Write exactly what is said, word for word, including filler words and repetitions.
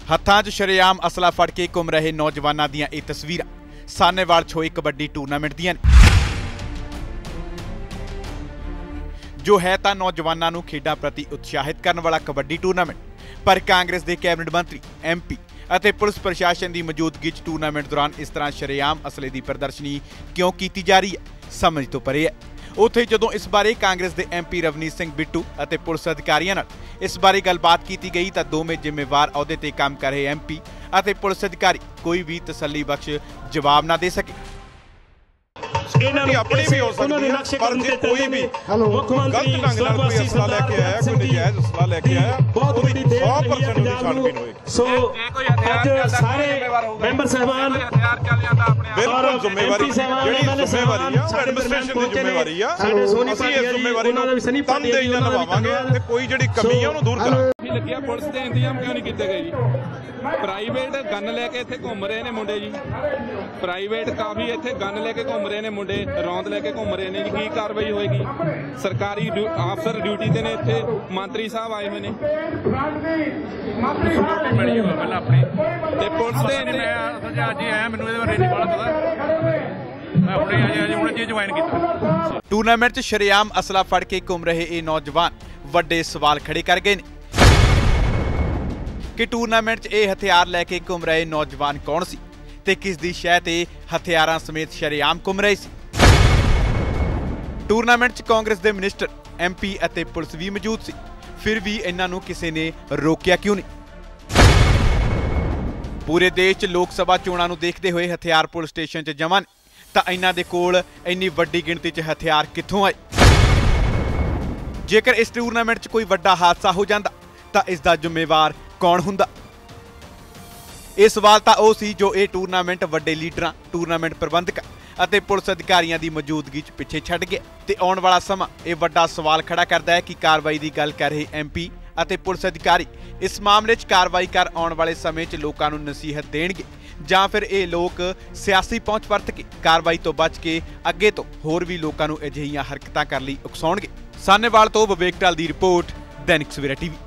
ਹੱਥਾਂ 'ਚ ਸ਼ਰੇਆਮ ਅਸਲਾ ਫੜ ਕੇ ਘੁੰਮ ਰਹੇ ਨੌਜਵਾਨਾਂ ਦੀਆਂ ਇਹ ਤਸਵੀਰਾਂ ਸਾਨੇਵਾਲ 'ਚ ਹੋਏ ਕਬੱਡੀ ਟੂਰਨਾਮੈਂਟ ਦੀਆਂ ਨੇ, ਜੋ ਹੈ ਤਾਂ ਨੌਜਵਾਨਾਂ ਨੂੰ ਖੇਡਾਂ ਪ੍ਰਤੀ ਉਤਸ਼ਾਹਿਤ ਕਰਨ ਵਾਲਾ ਕਬੱਡੀ ਟੂਰਨਾਮੈਂਟ। ਪਰ ਕਾਂਗਰਸ ਦੇ ਕੈਬਨਿਟ ਮੰਤਰੀ, ਐਮ ਪੀ ਅਤੇ ਪੁਲਿਸ ਪ੍ਰਸ਼ਾਸਨ ਦੀ ਮੌਜੂਦਗੀ 'ਚ ਟੂਰਨਾਮੈਂਟ ਦੌਰਾਨ ਇਸ ਤਰ੍ਹਾਂ ਸ਼ਰੇਆਮ ਅਸਲੇ ਦੀ ਪ੍ਰਦਰਸ਼ਨੀ ਕਿਉਂ ਕੀਤੀ ਜਾ ਰਹੀ ਹੈ, ਸਮਝ ਤੋਂ ਪਰੇ ਹੈ। ਉੱਥੇ ਜਦੋਂ ਇਸ ਬਾਰੇ ਕਾਂਗਰਸ ਦੇ ਐਮ ਪੀ ਰਵਨੀਤ ਸਿੰਘ ਬਿੱਟੂ ਅਤੇ ਪੁਲਿਸ ਅਧਿਕਾਰੀਆਂ ਨਾਲ ਇਸ ਬਾਰੇ ਗੱਲਬਾਤ ਕੀਤੀ ਗਈ ਤਾਂ ਦੋਵੇਂ ਜ਼ਿੰਮੇਵਾਰ ਅਹੁਦੇ ਤੇ ਕੰਮ ਕਰ ਰਹੇ ਐਮ ਪੀ ਅਤੇ ਪੁਲਿਸ ਅਧਿਕਾਰੀ ਕੋਈ ਵੀ ਤਸੱਲੀ ਬਖਸ਼ ਜਵਾਬ ਨਾ ਦੇ ਸਕੇ। अपनी भी हो सकती है, पर जे कोई भी गलत ढंग नाल कोई असला लेके आया, कोई नजायज असला लेके आया, ਉਹਦੀ सौ परसेंट ਦੀ ਛਾਣਬੀਨ ਹੋਏਗੀ। ਸੋ ਅੱਜ ਸਾਰੇ ਮੈਂਬਰ ਸਾਹਿਬਾਨ ਬਿਲਕੁਲ ਜ਼ਿੰਮੇਵਾਰੀ ਜਿਹੜੀ ਜ਼ਿੰਮੇਵਾਰੀ ਆ ਐਡਮਿਨਿਸਟ੍ਰੇਸ਼ਨ ਦੀ ਜ਼ਿੰਮੇਵਾਰੀ ਆ, ਅਸੀਂ ਇਸ ਜ਼ਿੰਮੇਵਾਰੀ ਨੂੰ ਤਨਦੇਹੀ ਨਾਲ ਨਿਭਾਵਾਂਗੇ ਤੇ ਕੋਈ ਜਿਹੜੀ ਕਮੀ ਆ ਉਹਨੂੰ ਦੂਰ ਕਰਾਂਗੇ। ਲੱਗਿਆ ਪੁਲਿਸ ਦੇ ਇੰਤਜ਼ਾਮ ਕਿਉਂ ਨਹੀਂ ਕੀਤੇ ਗਏ ਜੀ? ਪ੍ਰਾਈਵੇਟ ਗਨ ਲੈ ਕੇ ਇੱਥੇ ਘੁੰਮ ਰਹੇ ਨੇ ਮੁੰਡੇ ਜੀ, ਪ੍ਰਾਈਵੇਟ ਕਾਫੀ ਇੱਥੇ ਗਨ ਲੈ ਕੇ ਘੁੰਮ ਰਹੇ ਨੇ ਮੁੰਡੇ, ਰੌਂਦ ਲੈ ਕੇ ਘੁੰਮ ਰਹੇ ਨੇ ਜੀ। ਕੀ ਕਾਰਵਾਈ ਹੋਏਗੀ? ਸਰਕਾਰੀ ਅਫਸਰ ਡਿਊਟੀ ਤੇ ਨੇ, ਇੱਥੇ ਮੰਤਰੀ ਸਾਹਿਬ ਆਏ ਹੋਏ ਨੇ ਮਿਲੀ ਹੋਇਆ ਪਹਿਲਾਂ ਆਪਣੀ ਤੇ ਪੁਲਿਸ ਦੇ ਮੈਂ ਅੱਜ ਹੀ ਆਇਆ, ਮੈਨੂੰ ਇਹਦੇ ਬਾਰੇ ਨਹੀਂ ਪਤਾ, ਮੈਂ ਆਪਣੇ ਅਜੇ ਅਜੇ ਹੁਣ ਜੀ ਜੁਆਇਨ ਕੀਤਾ। ਟੂਰਨਾਮੈਂਟ 'ਚ ਸ਼ਰੇਆਮ ਅਸਲਾ ਫੜ ਕੇ ਘੁੰਮ ਰਹੇ ਇਹ ਨੌਜਵਾਨ ਵੱਡੇ ਸਵਾਲ ਖੜੇ ਕਰ ਗਏ ਨੇ ਕਿ ਟੂਰਨਾਮੈਂਟ 'ਚ ਇਹ ਹਥਿਆਰ ਲੈ ਕੇ ਘੁੰਮ ਰਹੇ ਨੌਜਵਾਨ ਕੌਣ ਸੀ ਤੇ ਕਿਸ ਦੀ ਸ਼ਹਿ ਤੇ ਹਥਿਆਰਾਂ ਸਮੇਤ ਸ਼ਰੇਆਮ ਘੁੰਮ ਰਹੇ ਸੀ। ਟੂਰਨਾਮੈਂਟ 'ਚ ਕਾਂਗਰਸ ਦੇ ਮਿਨਿਸਟਰ, ਐਮ ਪੀ ਅਤੇ ਪੁਲਿਸ ਵੀ ਮੌਜੂਦ ਸੀ, ਫਿਰ ਵੀ ਇਹਨਾਂ ਨੂੰ ਕਿਸੇ ਨੇ ਰੋਕਿਆ ਕਿਉਂ ਨਹੀਂ? ਪੂਰੇ ਦੇਸ਼ 'ਚ ਲੋਕ ਸਭਾ ਚੋਣਾਂ ਨੂੰ ਦੇਖਦੇ ਹੋਏ ਹਥਿਆਰ ਪੁਲਿਸ ਸਟੇਸ਼ਨ 'ਚ ਜਮ੍ਹਾਂ ਨੇ, ਤਾਂ ਇਹਨਾਂ ਦੇ ਕੋਲ ਇੰਨੀ ਵੱਡੀ ਗਿਣਤੀ 'ਚ ਹਥਿਆਰ ਕਿੱਥੋਂ ਆਏ? ਜੇਕਰ ਇਸ ਟੂਰਨਾਮੈਂਟ 'ਚ ਕੋਈ ਵੱਡਾ ਹਾਦਸਾ ਹੋ ਜਾਂਦਾ ਤਾਂ ਇਸ ਦਾ ਜ਼ਿੰਮੇਵਾਰ ਕੌਣ ਹੁੰਦਾ? ਇਹ ਸਵਾਲ ਤਾਂ ਉਹ ਸੀ ਜੋ ਇਹ ਟੂਰਨਾਮੈਂਟ ਵੱਡੇ ਲੀਡਰਾਂ, ਟੂਰਨਾਮੈਂਟ ਪ੍ਰਬੰਧਕਾਂ ਅਤੇ ਪੁਲਿਸ ਅਧਿਕਾਰੀਆਂ ਦੀ ਮੌਜੂਦਗੀ 'ਚ ਪਿੱਛੇ ਛੱਡ ਗਿਆ। ਤੇ ਆਉਣ ਵਾਲਾ ਸਮਾਂ ਇਹ ਵੱਡਾ ਸਵਾਲ ਖੜਾ ਕਰਦਾ ਹੈ ਕਿ ਕਾਰਵਾਈ ਦੀ ਗੱਲ ਕਰ ਰਹੇ ਐਮ ਪੀ ਅਤੇ ਪੁਲਿਸ ਅਧਿਕਾਰੀ ਇਸ ਮਾਮਲੇ 'ਚ ਕਾਰਵਾਈ ਕਰ ਆਉਣ ਵਾਲੇ ਸਮੇਂ 'ਚ ਲੋਕਾਂ ਨੂੰ ਨਸੀਹਤ ਦੇਣਗੇ ਜਾਂ ਫਿਰ ਇਹ ਲੋਕ ਸਿਆਸੀ ਪਹੁੰਚ ਵਰਤ ਕੇ ਕਾਰਵਾਈ ਤੋਂ ਬਚ ਕੇ ਅੱਗੇ ਤੋਂ ਹੋਰ ਵੀ ਲੋਕਾਂ ਨੂੰ ਅਜਿਹੀਆਂ ਹਰਕਤਾਂ ਕਰਨ ਲਈ ਉਕਸਾਉਣਗੇ। ਸਾਨੇਵਾਲ ਤੋਂ ਵਿਵੇਕ ਟਾਲ ਦੀ ਰਿਪੋਰਟ, ਦੈਨਿਕ ਸਵੇਰਾ ਟੀਵੀ।